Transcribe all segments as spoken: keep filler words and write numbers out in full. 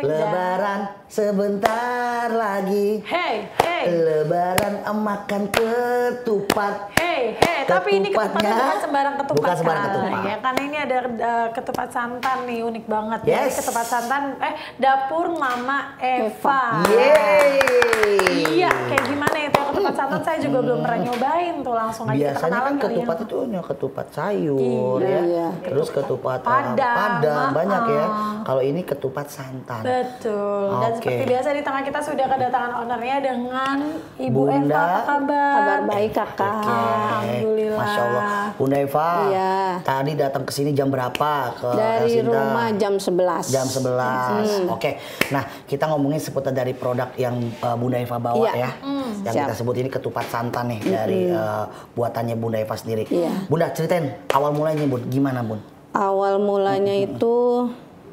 Lebaran sebentar lagi. Hey, hey. Lebaran makan ketupat. Hey, hey. Tapi ini ketupatnya bukan sembarang ketupat. Bukan sembarang kan? ketupat. Ya, karena ini ada uh, ketupat santan nih, unik banget. Yes. Jadi ketupat santan, eh dapur Mama Eva. Yeay. Iya, kayak gimana itu ketupat santan saya juga belum pernah nyobain tuh, langsung aja Biasanya kita kenalan kan kali ketupat ya. itu hanya ketupat sayur Iya, ya. iya. Terus ketupat Padang, padang banyak ya. uh-uh. Kalau ini ketupat santan. Betul. Dan Oke. seperti biasa di tengah kita sudah kedatangan ownernya dengan Ibu Bunda. Eva. Apa kabar? Kabar baik kakak. Oke. Alhamdulillah. Masya Allah. Bunda Eva, Iya. tadi datang ke sini jam berapa? Ke Dari El Sinta? rumah jam sebelas. Jam sebelas. Hmm. Oke. Nah, kita ngomongin seputar dari produk yang uh, Bunda Eva bawa Iya. ya. Hmm. Yang Siap. kita sebut ini ketupat santan nih dari uh, buatannya Bunda Eva sendiri. Iya. Bunda, ceritain awal mulanya Bun, gimana Bun? Awal mulanya itu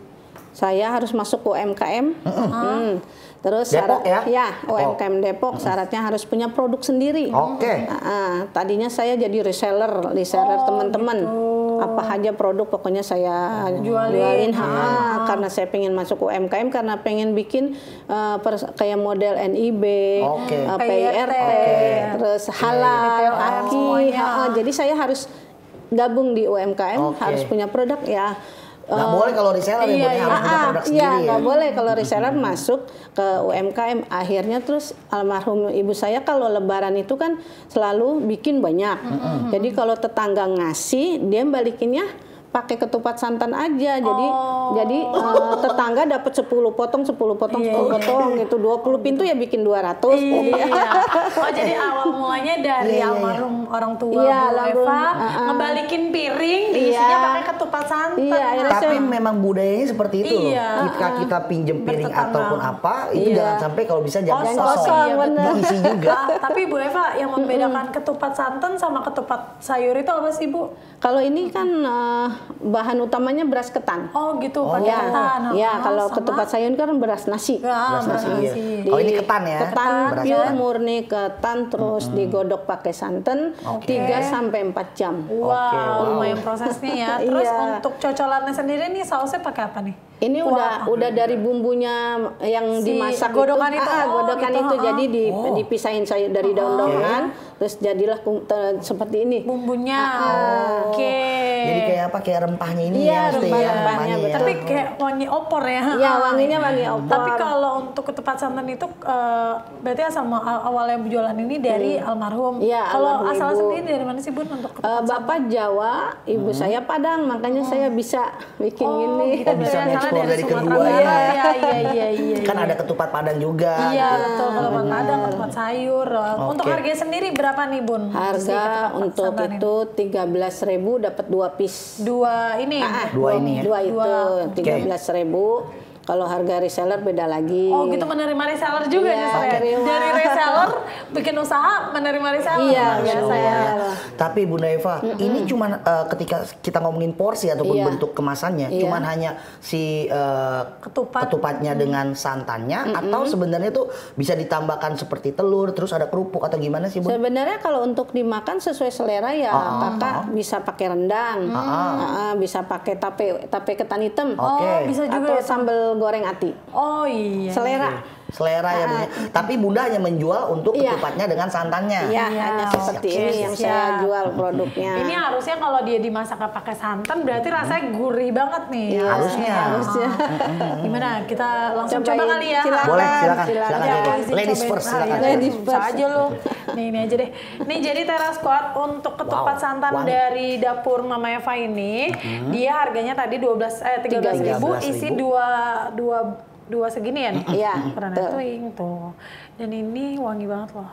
saya harus masuk U M K M. Hmm. Terus Depok syarat, ya? U M K M Depok syaratnya harus punya produk sendiri. Oke. Nah, tadinya saya jadi reseller, reseller Oh, teman-teman. gitu. Apa aja produk pokoknya saya Jualin. jualin. Ha, karena saya pengen masuk U M K M karena pengen bikin uh, pers- kayak model N I B, Oke. uh, P P I I R T, Oke. terus halal, P L M aki. semuanya. Ha, jadi saya harus gabung di U M K M, Oke. harus punya produk ya. Nggak Eh, boleh kalau reseller ya, iya, Bun, iya. harus punya Ah, produk iya, sendiri ya. nggak boleh kalau reseller masuk ke U M K M. Akhirnya terus almarhum ibu saya kalau lebaran itu kan selalu bikin banyak. Jadi kalau tetangga ngasih, dia balikinnya pakai ketupat santan aja. Jadi Oh. jadi eh, tetangga dapat sepuluh potong, sepuluh potong, Iya, sepuluh iya. potong gitu. dua puluh pintu ya bikin dua ratus. Jadi, Iya. Oh, jadi awal mulanya dari Iya, iya, iya. almarhum orang tua Iya, Bu almarhum, Eva uh-uh. ngebalikin piring diisinya Iya. pakai ketupat santan. Iya, akhirnya Tapi saya- memang budayanya seperti itu loh. Iya. Ketika kita pinjem piring Bertetangga. ataupun apa, itu Iya. jangan sampai kalau bisa jangan Kosong, kosong. iya, bener. Diisi juga. Ah, tapi Bu Eva yang membedakan ketupat santan sama ketupat sayur itu apa sih Bu? Kalau ini kan eh, bahan utamanya beras ketan. Oh gitu, Oh. pakai Ya, ketan. ya Ah, kalau sama- ketupat sayur kan beras nasi. Ah, Beras nasi, iya. Di- Oh, ini ketan ya? Ketan, Beras pure ketan. murni ketan terus digodok pakai santan Oke. tiga sampai empat jam. Wow, Oke, wow. lumayan prosesnya ya. Terus Iya. untuk cocolannya sendiri nih sausnya pakai apa nih? Ini Kuah udah apa? udah dari bumbunya yang Si dimasak godokan itu. Ah, Oh, godokan gitu, itu ah. jadi di- Oh. dipisahin sayur dari daun-daunan terus jadilah kum- te- seperti ini. Bumbunya. Ah. Oke. Jadi kayak apa? Kayak rempahnya ini Iya, ya, mesti ya, rempah-rempahnya, rempahnya ya. betul. Tapi kayak wangi opor ya. Iya, wanginya wangi opor. Tapi kalau untuk ketupat santan itu eh, berarti asal mu- awalnya jualan ini dari almarhum. Iya, Kalau almarhum asal ibu. sendiri dari mana sih Bun untuk Eh, ketupat santan? Bapak Jawa, ibu saya Padang, makanya saya bisa bikin gini. gitu. bisa Biasanya ngeksplor dari Sumatera kedua Barat. ya. Iya, iya, iya, iya. Kan ada ketupat Padang juga. Iya, gitu. betul. Ketupat Padang, ketupat sayur. Untuk Oke. harga sendiri berapa nih Bun? Si Harga ketupat untuk santan ini? itu tiga belas ribu dapat dua piece. Dua ini. Ah, Dua ini ya? Dua itu Dua. tiga belas ribu. Kalau harga reseller beda lagi. Oh gitu, menerima reseller juga Iya, justru ya? terima. Dari reseller bikin usaha menerima reseller. Iya, biasa ya. iya. Tapi Bunda Eva, ini cuman eh, ketika kita ngomongin porsi ataupun Iya. bentuk kemasannya, Iya. cuman hanya si eh, Ketupat. ketupatnya dengan santannya, atau sebenarnya tuh bisa ditambahkan seperti telur, terus ada kerupuk atau gimana sih Bun? Sebenarnya kalau untuk dimakan sesuai selera ya kakak bisa pakai rendang, Ah, ah, bisa pakai tape tape ketan hitam, Oke. Oh, bisa juga atau ya. sambal goreng ati. Oh iya. Selera. Selera ya Bun. Tapi Bunda hanya menjual untuk Iya. ketupatnya dengan santannya. Iya, Iya, hanya seperti oke, ini yang siap. saya jual produknya. Ini harusnya kalau dia dimasak pakai santan berarti rasanya gurih banget nih. Iya, Harusnya. harusnya. Gimana? Kita langsung Cobain. coba kali ya. Silakan. Boleh, silakan, silakan. silakan. Ya, aja. isi Ladies cobain. first, Ah, silakan. iya, Ladies bisa first. aja lo. Nih, ini aja deh. Nih jadi teras squad untuk ketupat Wow, santan wangi. dari dapur Mama Eva ini, dia harganya tadi dua belas eh tiga belas ribu, tiga belas ribu. isi dua dua dua segini ya nih. Iya, Karena betul. tuing tuh. Dan ini wangi banget loh.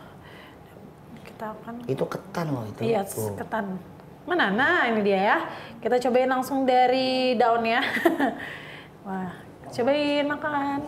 Kita akan Itu ketan loh itu. Iya, Tuh. ketan. Mana? Nah, ini dia ya. Kita cobain langsung dari daunnya. Wah, cobain makan.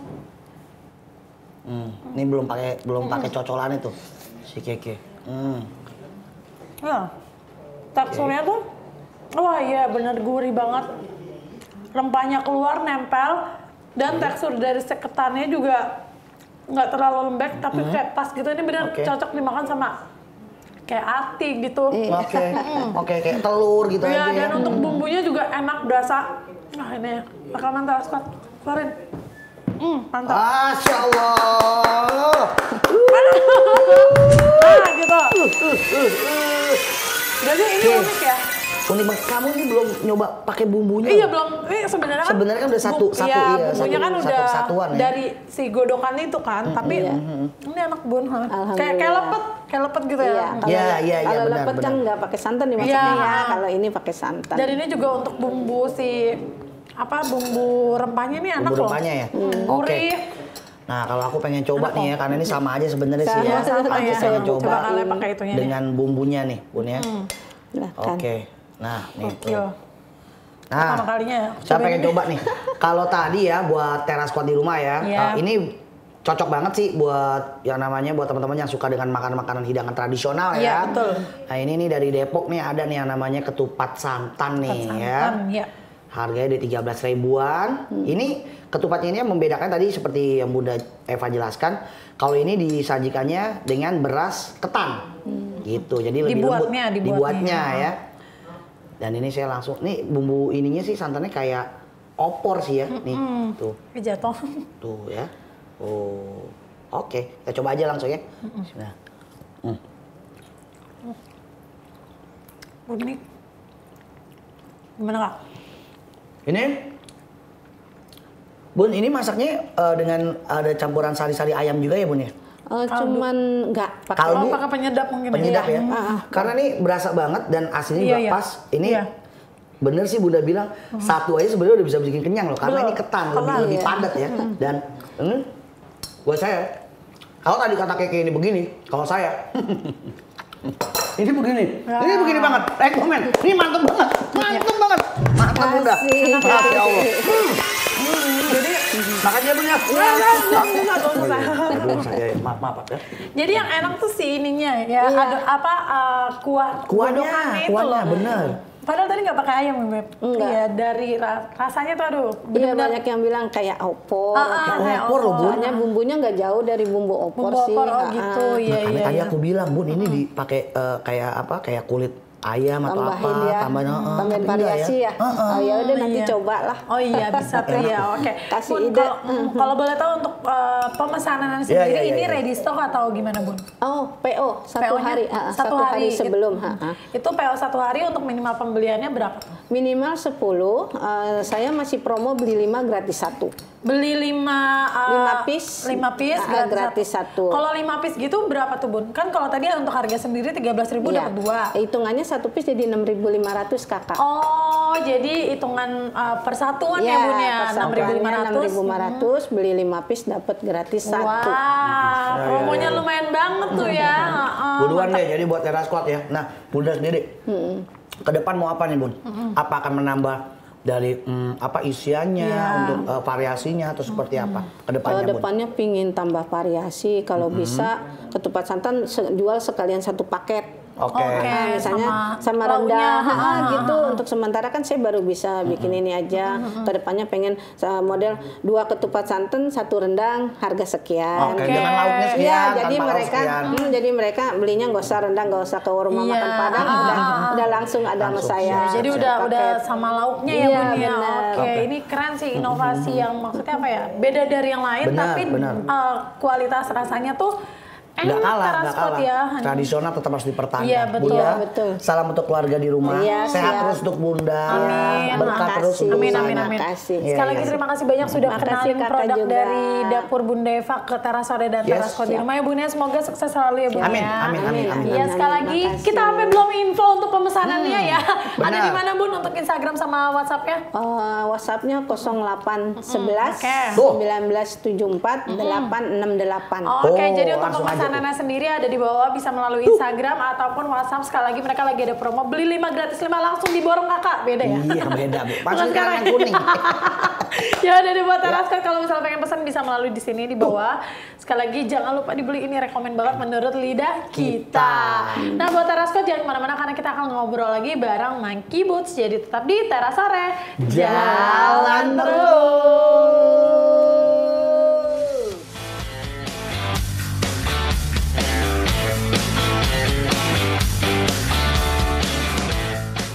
Hmm, Ini belum pakai belum pakai cocolan itu si keke. Hmm. Ya, teksturnya tuh, wah iya bener gurih banget. Rempahnya keluar, nempel. Dan tekstur dari si ketannya juga nggak terlalu lembek, tapi kayak pas gitu. Ini bener Oke. cocok dimakan sama kayak ati gitu. Oke, oke kayak telur gitu Iya, aja ya. dan untuk bumbunya juga enak, berasa. Nah ini, makanan teras kuat. Keluarin. Hmm, mantap. Masya Allah. Nah, gitu. Jadi ini unik ya. Unik banget. Kamu ini belum nyoba pakai bumbunya? Iya belum. Ini sebenarnya kan. Sebenarnya kan udah satu, bu- satu iya, iya, bumbunya satu- kan satu udah kesatuan ya. dari si godokan itu kan. Tapi Iya. ini enak bun. Ha. Kayak Alhamdulillah. kayak lepet, kayak lepet gitu ya. Iya, kalau, Iya, iya, iya, kalau benar, lepet kan benar. nggak pakai santan dimasaknya Iya. ya. Kalau ini pakai santan. Dan ini juga untuk bumbu si apa bumbu rempahnya ini enak Bumbu loh. rempahnya ya? Hmm. Oke. Gurih. Nah, kalau aku pengen coba nih ya, karena ini sama aja sebenarnya sih Sama, ya. sama Aku ya. pengen Coba coba kalian pakai itunya deh. dengan bumbunya nih, Bun ya. Silahkan. Oke. Nah, nih. Gokil. tuh. Pertama Nah, kalinya ya. saya Cobain pengen ini. coba nih. Kalau tadi ya buat teras squad di rumah ya, Iya. eh, ini cocok banget sih buat yang namanya buat teman-teman yang suka dengan makanan-makanan hidangan tradisional Iya, ya. betul. Nah, ini nih dari Depok nih ada nih yang namanya ketupat santan nih ya. Santan, ya. Harganya di tiga belas ribuan. Ini ketupatnya ini yang membedakan tadi seperti yang Bunda Eva jelaskan. Kalau ini disajikannya dengan beras ketan. Gitu. Jadi lebih Dibuatnya, lembut. dibuatnya. Dibuatnya ya. Dan ini saya langsung nih bumbu ininya sih santannya kayak opor sih ya. Nih, tuh. Eh, jatuh. Tuh ya. Oh. Oke, kita coba aja langsung ya. Bismillah. Hmm. Unik. Gimana kak? Ini Bun, ini masaknya eh, dengan ada campuran sari-sari ayam juga ya Bun ya? Eh, cuman nggak pakai. Kaldu. Oh, pakai penyedap mungkin. Penyedap Iya. ya? Karena ini berasa banget dan aslinya Iya, juga iya. pas. Ini Iya. bener sih Bunda bilang, satu aja sebenarnya udah bisa bikin kenyang loh. Karena Betul. ini ketan, lebih, Ketan, lebih iya. padat ya. Dan hmm, buat saya, kalau tadi kata Keke ini begini, kalau saya ini begini, Ya. ini begini banget. Rekomen, ini mantep banget, mantep banget, mantep Bunda. Makasih. Masya Allah. Hmm. Jadi Makan ya Bunda. Ya, ya, ya, ya, nggak usah. Aduh, saya maaf maaf ya. Jadi yang enak tuh si ininya ya, Iya. ada apa uh, kuah Kuahnya, godokannya itu kuahnya, loh. bener. Padahal tadi nggak pakai ayam, Beb. Enggak. Iya, dari ra- rasanya tuh aduh, Iya bener-bener banyak yang bilang kayak opor. Ah, ah, gitu. kayak opor loh, Bun. Soalnya bumbunya nggak jauh dari bumbu opor bumbu sih. opor oh Ah, gitu. ah. Iya, Makanya iya. tadi iya. aku bilang Bun ini dipakai eh, kayak apa kayak kulit ayam atau Tambahin apa ya, tambahin eh, tambahin tapi enggak variasi ya. Heeh. Oh ya udah nanti Iya. coba lah. Oh iya bisa tuh ya, oke. Kasih Bun, ide. kalau mm, kalau boleh tahu untuk uh, pemesanan sendiri iya, iya, ini iya. ready stock atau gimana Bun? Oh P O satu P O-nya hari, ah, satu satu hari, hari. sebelum. ah, ah. Itu P O satu hari untuk minimal pembeliannya berapa? Minimal sepuluh. eh, saya masih promo beli lima gratis satu. Beli lima uh, Lima piece. lima piece Ah, gratis, gratis satu. Kalau lima piece gitu berapa tuh Bun? Kan kalau tadi untuk harga sendiri tiga belas ribu Iya. dapat dua. Hitungannya satu piece jadi enam ribu lima ratus kakak. Oh, jadi hitungan uh, persatuan ya Bun ya, enam ribu lima enam ratus. ribu lima ratus, beli lima piece dapat gratis satu. Wah, promonya lumayan banget tuh ya. Heeh. Buruan deh jadi buat teras squad ya. Nah Bunda sendiri ke depan mau apa nih Bun? Apa akan menambah dari mm, apa isiannya Iya. untuk eh, variasinya atau seperti apa ke depannya Kalau Bun? depannya pingin tambah variasi, kalau bisa ketupat santan se- jual sekalian satu paket. Oke. Oke. Ah, misalnya sama sama, lauknya. rendang, Ha, ah, gitu. Untuk sementara kan saya baru bisa bikin ini aja. Kedepannya pengen uh, model dua ketupat santan, satu rendang, harga sekian. Oke, dengan lauknya sekian, Iya, jadi tanpa lauk mereka, sekian. hmm, jadi mereka belinya nggak usah rendang, nggak usah ke warung Iya. makan Padang, Ah, udah, ah, ah. udah langsung ada sama Langsung. saya. Jadi Siap, udah Paket. udah sama lauknya ya Iya, Bun ya. benar. Oke, Oke. ini keren sih inovasi yang maksudnya apa ya? Beda dari yang lain Benar, tapi benar. uh, kualitas rasanya tuh Nggak enak kalah, teras nggak squad kalah. ya. Tradisional tetap harus dipertahankan. Iya, betul. Bunda, Betul. salam untuk keluarga di rumah. Iya, Sehat siap. terus untuk Bunda. Amin. Berkah Makasih. terus untuk Amin, sana. amin, amin. Makasih. Iya, Sekali lagi iya. terima kasih banyak sudah Makasih, kenalin Kakak produk juga. dari Dapur Bunda Eva ke Teras Sore dan Yes. Teras Squad di rumah ya Bun ya. Semoga sukses selalu ya Bun Amin, ya. amin, amin, amin. Iya, sekali lagi Makasih. kita sampai belum info untuk pemesanannya ya. Ada benar. di mana Bun untuk Instagram sama WhatsApp-nya? Uh, WhatsApp-nya nol delapan sebelas oke. sembilan belas tujuh empat delapan enam delapan. Oke, Oh, jadi untuk langsung aja pemesanannya sendiri ada di bawah, bisa melalui Instagram ataupun WhatsApp. Sekali lagi mereka lagi ada promo beli lima gratis lima langsung diborong kakak, beda ya? Iya beda Bu. Bukan Pasti sekarang sekarang. yang kuning. Ya udah dibuat Teras Squad, kalau misalnya pengen pesan bisa melalui di sini di bawah. Sekali lagi jangan lupa dibeli, ini rekomen banget menurut lidah kita. Nah buat Teras Squad jangan kemana-mana karena kita akan ngobrol lagi bareng Monkey Boots. Jadi tetap di Teras Sore. Jalan terus.